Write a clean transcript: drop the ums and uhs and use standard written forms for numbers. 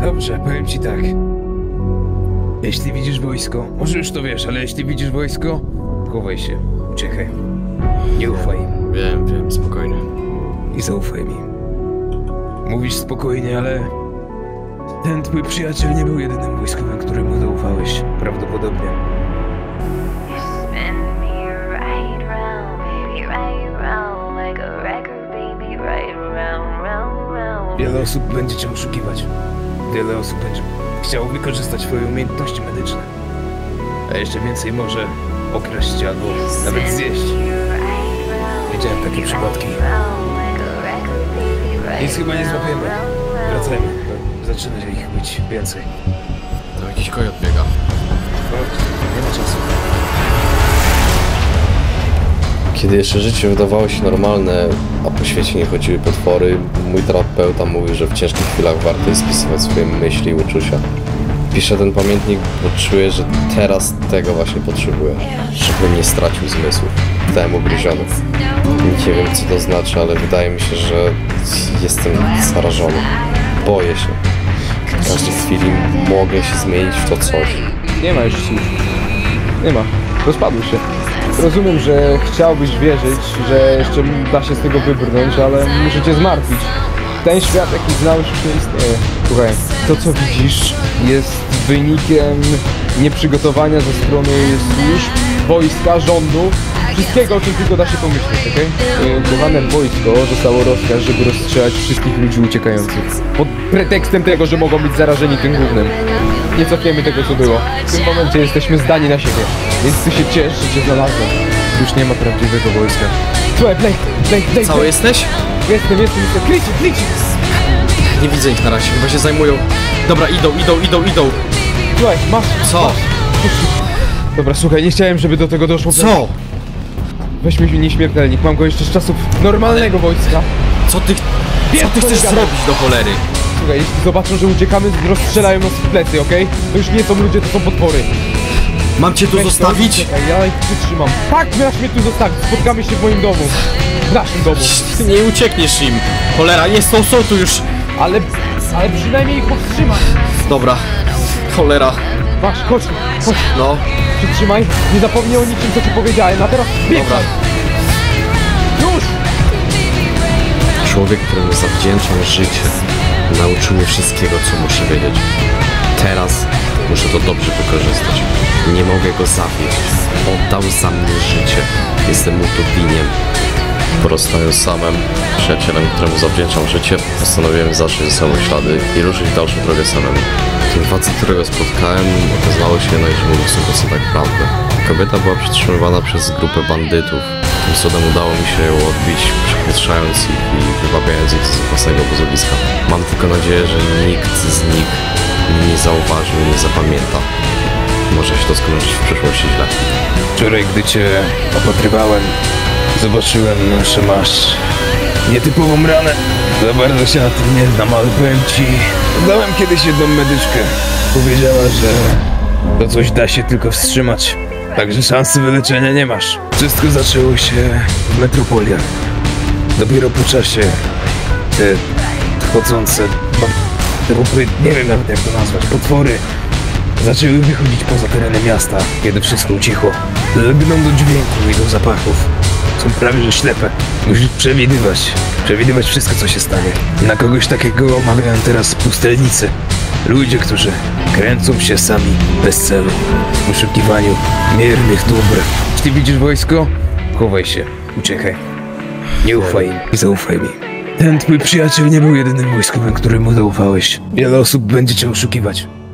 Dobrze, powiem ci tak. Jeśli widzisz wojsko, może już to wiesz, ale jeśli widzisz wojsko, chowaj się, uciekaj. Nie ufaj im. Wiem, spokojnie. I zaufaj mi. Mówisz spokojnie, ale... ten twój przyjaciel nie był jedynym wojskowym, któremu zaufałeś. Prawdopodobnie. Wiele osób będzie cię oszukiwać. Wiele osób będzie chciało wykorzystać twoje umiejętności medyczne. A jeszcze więcej może okraść cię albo nawet zjeść. Widziałem takie przypadki. Nic chyba nie złapiemy. Wracajmy. Zaczyna się ich być więcej. To jakiś kojot biega. Nie ma czasu. Kiedy jeszcze życie wydawało się normalne, a po świecie nie chodziły potwory, mój terapeuta mówił, że w ciężkich chwilach warto jest spisywać swoje myśli i uczucia. Piszę ten pamiętnik, bo czuję, że teraz tego właśnie potrzebuję, żebym nie stracił zmysłów. Zostałem ugryziony. Nie wiem, co to znaczy, ale wydaje mi się, że jestem zarażony. Boję się. W każdej chwili mogę się zmienić w to coś. Nie ma już słów. Nie ma. Rozpadły się. Rozumiem, że chciałbyś wierzyć, że jeszcze da się z tego wybrnąć, ale muszę cię zmartwić. Ten świat, jaki znałeś, już nie istnieje. Słuchaj, to co widzisz jest wynikiem nieprzygotowania ze strony służb, wojska, rządu, wszystkiego, o czym tylko da się pomyśleć, okej? Kochane wojsko dostało rozkaz, żeby rozstrzelać wszystkich ludzi uciekających. Pod pretekstem tego, że mogą być zarażeni tym gównem. Nie cofniemy tego, co było. W tym momencie jesteśmy zdani na siebie, więc ty się ciesz, że cię znalazłem. Już nie ma prawdziwego wojska. Słuchaj, Blake! Cały jesteś? Jestem. Krycie! Nie widzę ich na razie, chyba się zajmują. Dobra, idą. Słuchaj, masz. Co? Masz. Dobra, słuchaj, nie chciałem, żeby do tego doszło. Co? Weźmy nieśmiertelnik, mam go jeszcze z czasów normalnego wojska. Co ty chcesz zrobić do cholery? Słuchaj, jeśli zobaczą, że uciekamy, rozstrzelają nas w plecy, okej? To już nie są ludzie, to są potwory. Mam cię tu zostawić? Czekaj, ja ich przytrzymam. Tak, masz mnie tu zostawić, spotkamy się w moim domu. W naszym domu. Ty nie uciekniesz im. Cholera, są tu już. Ale przynajmniej ich powstrzymaj. Dobra, cholera. Masz, chodź. No, Przytrzymaj, nie zapomnij o niczym, co ci powiedziałem, a teraz biegaj. dobra. Już! Człowiek, któremu zawdzięczam życie, nauczył mnie wszystkiego, co muszę wiedzieć. Teraz muszę to dobrze wykorzystać. Nie mogę go zawieść. Oddał za mnie życie. Jestem mu to winien. Porozstając z samym przyjacielem, któremu zawdzięczam życie, postanowiłem zacząć ze sobą ślady i ruszyć w dalszą drogę samemu. Ten facet, którego spotkałem, okazało się na że mówił 100% prawdę. Kobieta była przetrzymywana przez grupę bandytów. Tym cudem udało mi się ją odbić, przepuszczając ich i wywabiając ich z własnego obozowiska. Mam tylko nadzieję, że nikt z nich mnie nie zauważy i nie zapamięta. Może się to skończyć w przyszłości źle. Wczoraj, gdy cię opatrywałem, zobaczyłem, że masz nietypową ranę. Za bardzo się na tym nie znam, ale powiem ci, dałem kiedyś jedną medyczkę. Powiedziała, że to coś da się tylko wstrzymać, także szansy wyleczenia nie masz. Wszystko zaczęło się w metropoliach. Dopiero po czasie te chodzące, nie wiem nawet jak to nazwać, potwory zaczęły wychodzić poza tereny miasta, kiedy wszystko ucichło. Lgną do dźwięku i do zapachów. Są prawie że ślepe. Musisz przewidywać wszystko, co się stanie. Na kogoś takiego omawiają teraz pustelnicy. Ludzie, którzy kręcą się sami bez celu, w poszukiwaniu miernych dóbr. Jeśli widzisz wojsko, chowaj się, uciekaj. Nie ufaj im i zaufaj mi. Ten twój przyjaciel nie był jedynym wojskowym, któremu zaufałeś. Wiele osób będzie cię oszukiwać.